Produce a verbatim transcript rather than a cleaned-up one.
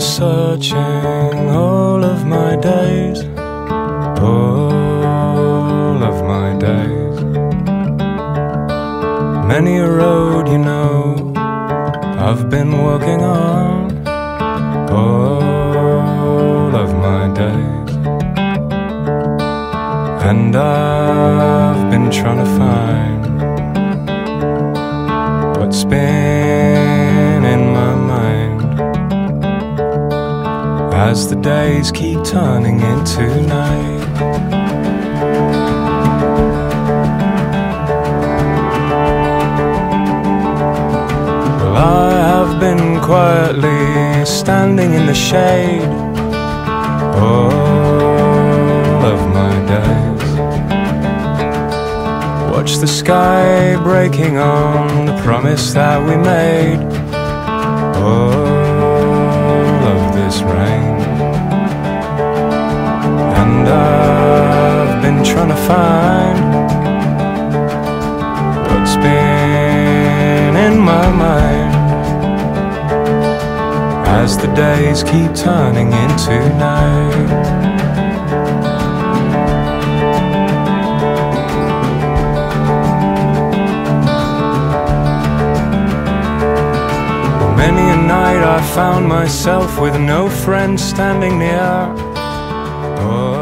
searching all of my days, all of my days. Many a road, you know, I've been walking on, all of my days. And I've been trying to find what's been in my mind, as the days keep turning into night. Well, I have been quietly standing in the shade all of my days. Watch the sky breaking on the promise that we made, all of this rain. And I've been trying to find what's been in my mind, as the days keep turning into night. Many a night I found myself with no friend standing near. Oh.